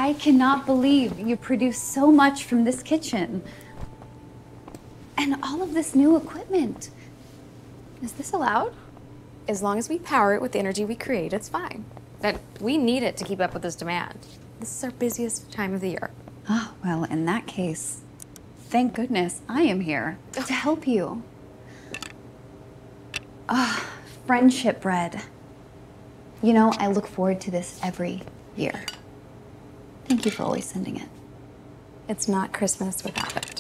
I cannot believe you produce so much from this kitchen. And all of this new equipment. Is this allowed? As long as we power it with the energy we create, it's fine. But we need it to keep up with this demand. This is our busiest time of the year. Oh, well, in that case, thank goodness I am here to help you. Ah, friendship bread. You know, I look forward to this every year. Thank you for always sending it. It's not Christmas without it.